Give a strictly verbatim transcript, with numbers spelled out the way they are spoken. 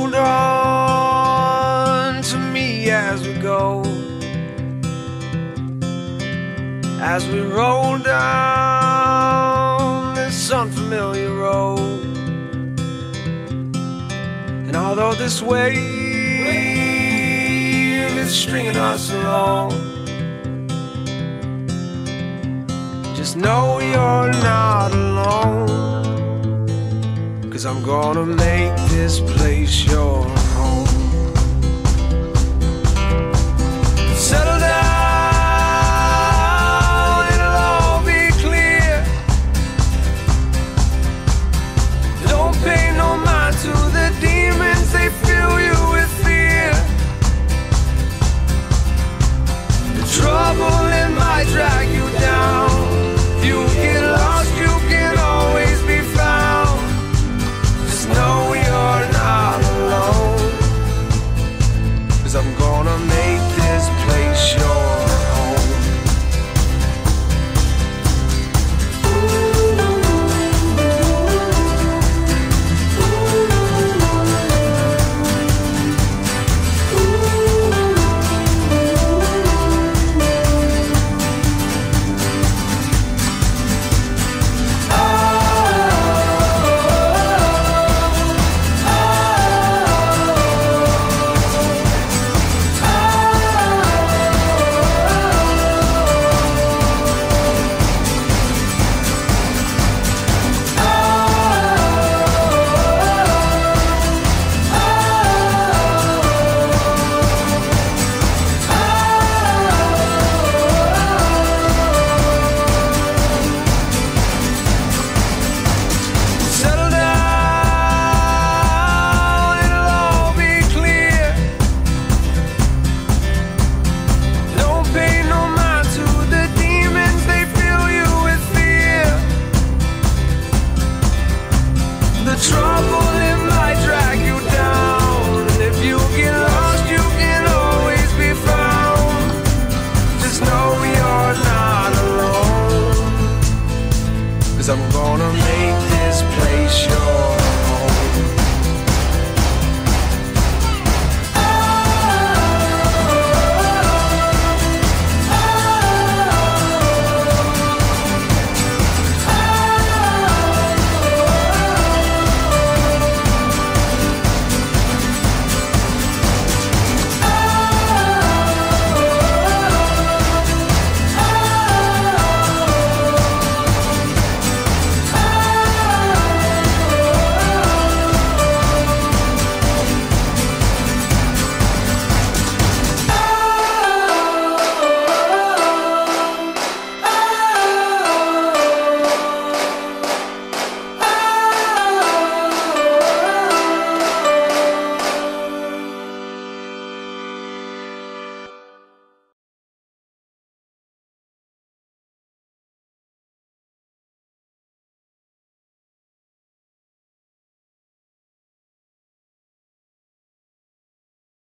hold on to me as we go, as we roll down this unfamiliar road. And although this wave is stringing us along, just know you're not alone, 'cause I'm gonna make this place your home. Settle down, it'll all be clear. Don't pay no mind to the demons, they fill you with fear. The trouble, it might drag you down. If you get lost, you can always be found. Just know you're not alone, 'cause I'm going